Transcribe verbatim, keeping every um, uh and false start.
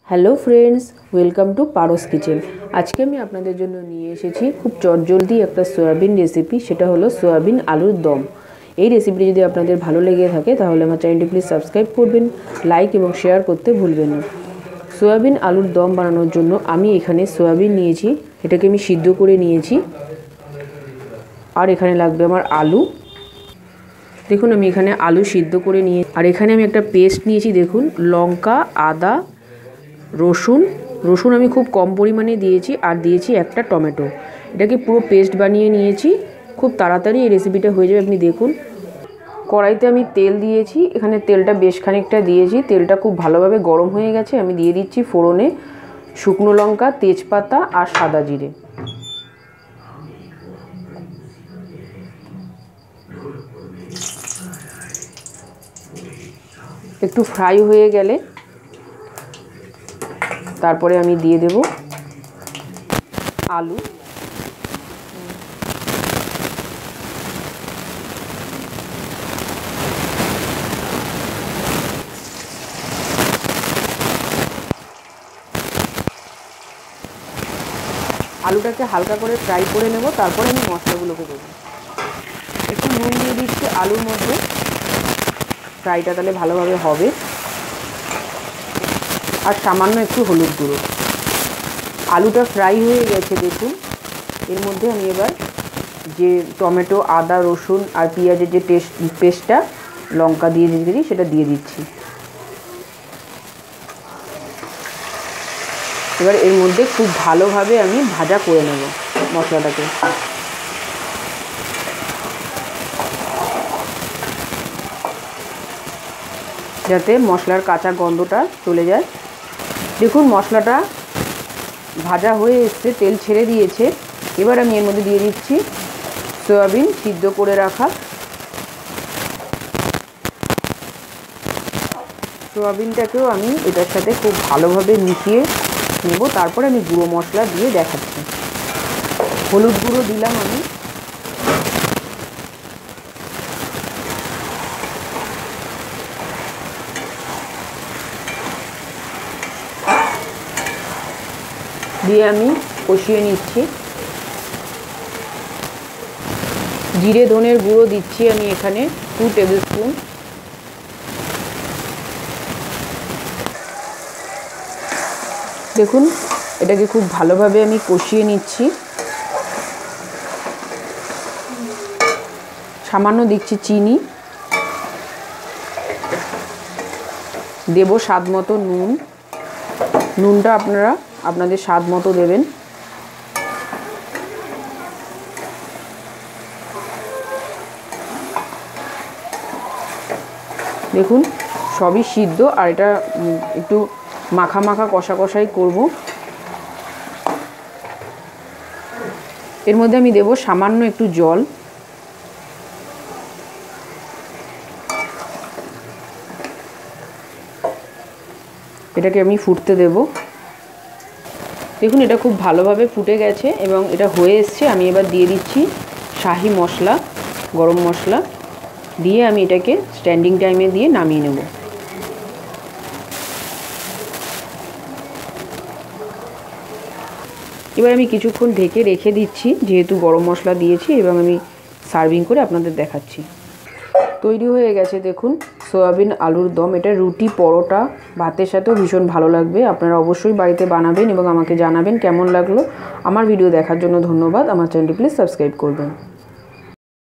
Hello friends, welcome to পারস kitchen. আজকে আমি আপনাদের জন্য নিয়ে এসেছি খুব চটজলদি একটা সয়াবিন রেসিপি, সেটা হলো সয়াবিন আলুর দম। এই রেসিপিটি যদি আপনাদের ভালো লেগে থাকে তাহলে আমার চ্যানেলটি প্লিজ সাবস্ক্রাইব করবেন, লাইক এবং শেয়ার করতে ভুলবেন না। সয়াবিন আলুর দম বানানোর জন্য আমি এখানে সয়াবিন নিয়েছি, এটাকে আমি সিদ্ধ করে নিয়েছি। আর এখানে লাগবে আমার আলু। দেখুন আমি এখানে আলু সিদ্ধ করে নিয়ে আর এখানে আমি একটা পেস্ট নিয়েছি। দেখুন লঙ্কা, আদা, রসুন রসুন আমি খুব কম পরিমাণে দিয়েছি, আর দিয়েছি একটা টমেটো। এটাকে পুরো পেস্ট বানিয়ে নিয়েছি। খুব তাড়াতাড়ি এই রেসিপিটা হয়ে যাবে। আপনি দেখুন কড়াইতে আমি তেল দিয়েছি, এখানে তেলটা বেশ খানিকটা দিয়েছি। তেলটা খুব ভালোভাবে গরম হয়ে গেছে। আমি দিয়ে দিচ্ছি ফোড়নে শুকনো লঙ্কা, তেজপাতা আর সাদা জিরে। একটু ফ্রাই হয়ে গেলে তারপরে আমি দিয়ে দেব আলু। আলুটাকে হালকা করে ফ্রাই করে নেব, তারপরে আমি মশলাগুলোকে দেবো। একটু নুন দিয়ে দিচ্ছি আলুর মধ্যে, ফ্রাইটা তাহলে ভালোভাবে হবে। আর সামান্য একটু হলুদ গুঁড়ো। আলুটা ফ্রাই হয়ে গেছে দেখুন। এর মধ্যে আমি এবার যে টমেটো, আদা, রসুন আর পেঁয়াজের যে টেস্ট পেস্টটা লঙ্কা দিয়ে দিয়েছি সেটা দিয়ে দিচ্ছি। এবার এর মধ্যে খুব ভালোভাবে আমি ভাজা করে নেব মশলাটাকে। যাতে মশলার কাঁচা গন্ধটা চলে যায়। দেখুন মশলাটা ভাজা হয়ে এসছে, তেল ছেড়ে দিয়েছে। এবার আমি এর মধ্যে দিয়ে দিচ্ছি সয়াবিন সিদ্ধ করে রাখা। সয়াবিনটাকেও আমি এটার সাথে খুব ভালোভাবে মিশিয়ে নেব। তারপরে আমি গুঁড়ো মশলা দিয়ে দেখাচ্ছি। হলুদ গুঁড়ো দিলাম আমি, দিয়ে আমি কষিয়ে নিচ্ছি। জিরে ধনের গুঁড়ো দিচ্ছি আমি এখানে টু টেবিল স্পুন। দেখুন এটাকে খুব ভালোভাবে আমি কষিয়ে নিচ্ছি। সামান্য দিচ্ছি চিনি, দেব স্বাদ মতো নুন। নুনটা আপনারা আপনাদের স্বাদ মতো দেবেন। দেখুন সবই সিদ্ধ, আর এটা একটু মাখা মাখা কষা কষাই করব। এর মধ্যে আমি দেব সামান্য একটু জল। এটাকে আমি ফুটতে দেব। দেখুন এটা খুব ভালোভাবে ফুটে গেছে এবং এটা হয়ে এসছে। আমি এবার দিয়ে দিচ্ছি শাহি মশলা, গরম মশলা দিয়ে আমি এটাকে স্ট্যান্ডিং টাইমে দিয়ে নামিয়ে নেব। এবার আমি কিছুক্ষণ ঢেকে রেখে দিচ্ছি, যেহেতু গরম মশলা দিয়েছি, এবং আমি সার্ভিং করে আপনাদের দেখাচ্ছি। তৈরি হয়ে গেছে দেখুন সয়াবিন আলুর দম। এটা রুটি, পরোটা, ভাতের সাথেও ভীষণ ভালো লাগবে। আপনারা অবশ্যই বাড়িতে বানাবেন এবং আমাকে জানাবেন কেমন লাগলো। আমার ভিডিও দেখার জন্য ধন্যবাদ। আমার চ্যানেলটি প্লিজ সাবস্ক্রাইব করবেন।